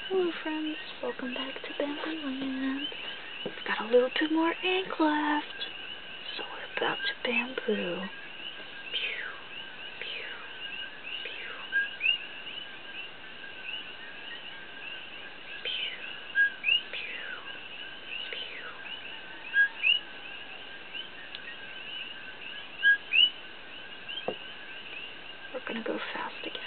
Hello friends, welcome back to Bamboo Land. We've got a little bit more ink left, so we're about to bamboo. Pew, pew, pew. Pew, pew, pew. We're gonna go fast again.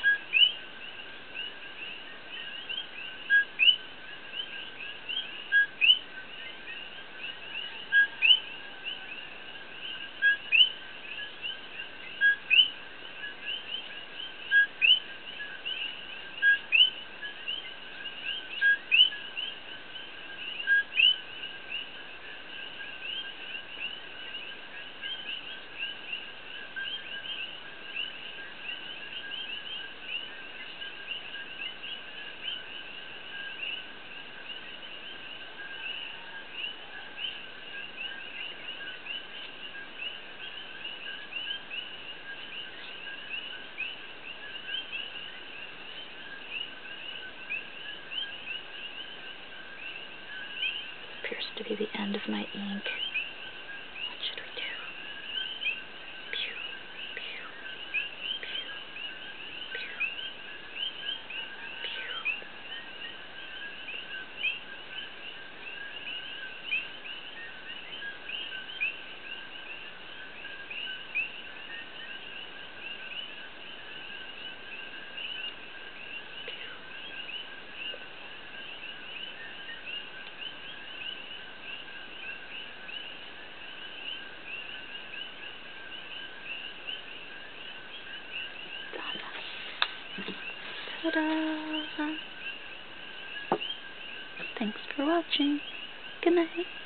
Appears to be the end of my ink. What should we do? Pew, pew, pew, pew, pew. Ta-da! Thanks for watching. Good night.